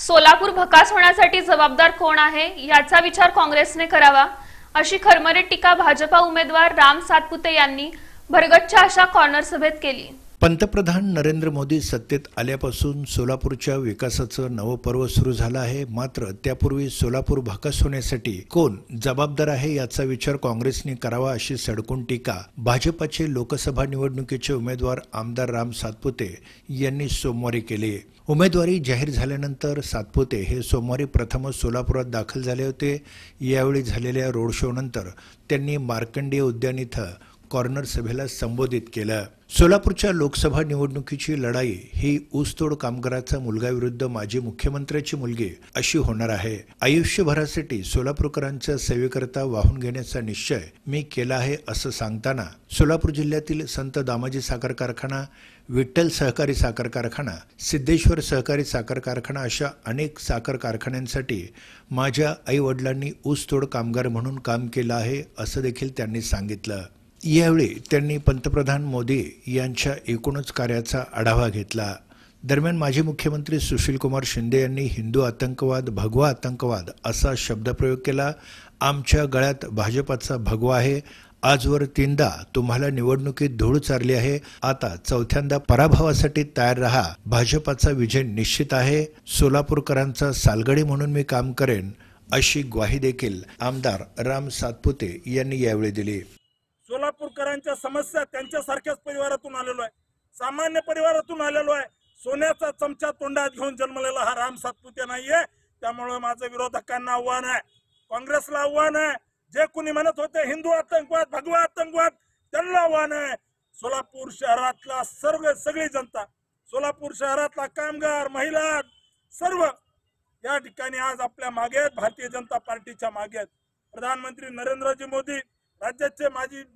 सोलापूर भकास होण्यासाठी जबाबदार कोण आहे याचा विचार काँग्रेसने करावा, अशी खरमरीत टीका भाजपा उमेदवार राम सातपुते यांनी भरगच्च्या अशा कॉर्नर सभेत केली। पंतप्रधान नरेंद्र मोदी सत्तेत आल्यापासून सोलापूरच्या विकासाचं नवं पर्व सुरू झालं आहे। मात्र त्यापूर्वी सोलापूर भकास होण्यासाठी कोण जबाबदार आहे याचा विचार काँग्रेसने करावा, अशी सडकून टीका भाजपाचे लोकसभा निवडणुकीचे उमेदवार आमदार राम सातपुते यांनी सोमवारी केली। उमेदवारी जाहीर झाल्यानंतर सातपुते हे सोमवारी प्रथमच सोलापुरात दाखल झाले होते। यावेळी झालेल्या रोड शो नंतर त्यांनी मार्कंडेय उद्यान इथं कॉर्नर सभेला संबोधित केलं। सोलापूरच्या लोकसभा निवडणुकीची लढाई ही ऊसतोड कामगाराचा मुलगा विरुद्ध माजी मुख्यमंत्र्याची मुलगी अशी होणार आहे। आयुष्यभरासाठी सोलापूरकरांच्या सेवेकरता वाहून घेण्याचा निश्चय मी केला आहे, असं सांगताना सोलापूर जिल्ह्यातील संत दामाजी साखर कारखाना, विठ्ठल सहकारी साखर कारखाना, सिद्धेश्वर सहकारी साखर कारखाना अशा अनेक साखर कारखान्यांसाठी माझ्या आई वडिलांनी ऊसतोड कामगार म्हणून काम केलं आहे, असं देखील त्यांनी सांगितलं। यावेळी त्यांनी पंतप्रधान मोदी यांच्या एकूणच कार्याचा आढावा घेतला। दरम्यान माजी मुख्यमंत्री सुशीलकुमार शिंदे यांनी हिंदू आतंकवाद, भगवा आतंकवाद असा शब्दप्रयोग केला। आमच्या गळ्यात भाजपाचा भगवा आहे। आजवर 3दा तुम्हाला निवडणुकीत धूळ चारली आहे, आता चौथ्यांदा पराभवासाठी तयार रहा। भाजपाचा विजय निश्चित आहे। सोलापूरकरांचा सालगडी म्हणून मी काम करेन, अशी ग्वाही देखील आमदार राम सातपुते यांनी यावेळी दिली। सोलापूरकरांच्या समस्या त्यांच्यासारख्याच परिवारातून आलेलो आहे, सामान्य परिवारातून आलेलो आहे। सोन्याचा चमचा तोंडात घेऊन जन्मलेला हा राम सातपुते नाहीये। त्यामुळे माझं विरोधकांना आव्हान आहे, काँग्रेसला आव्हान आहे, जे कोणी म्हणत होते हिंदू आतंकवाद, भगवा आतंकवाद, त्यांना आव्हान आहे। सोलापूर शहरातला सगळी जनता, सोलापूर शहरातला कामगार, महिला सर्व या ठिकाणी आज आपल्या मागे आहेत, भारतीय जनता पार्टीच्या मागे आहेत। प्रधानमंत्री नरेंद्रजी मोदी, राज्याचे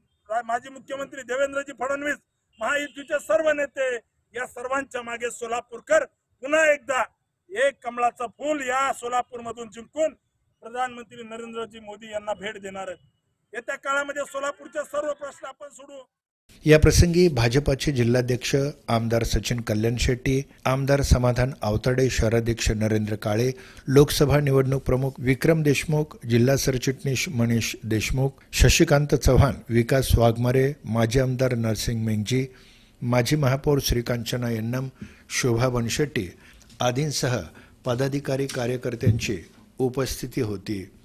माजी मुख्यमंत्री देवेंद्रजी फडणवीस, महायुतीचे सर्व नेते, या सर्वांच्या मागे सोलापूरकर पुन्हा एकदा एक कमळाचं फूल या सोलापूर मधून जिंकून प्रधानमंत्री नरेंद्रजी मोदी यांना भेट देणार आहेत। येत्या काळामध्ये सोलापूरचे सर्व प्रश्न आपण सोडवू। या प्रसंगी भाजपाचे जिल्हाध्यक्ष आमदार सचिन कल्याण शेट्टी, आमदार समाधान आवताडे, शहराध्यक्ष नरेंद्र काळे, लोकसभा निवडणूक प्रमुख विक्रम देशमुख, जिल्हा सरचिटणीस मनीष देशमुख, शशिकांत चव्हाण, विकास वाघमारे, माजी आमदार नरसिंग मेंगजी, माजी महापौर श्रीकांचना यन्नम, शोभा बनशेट्टी आदींसह पदाधिकारी कार्यकर्त्यांची उपस्थिती होती।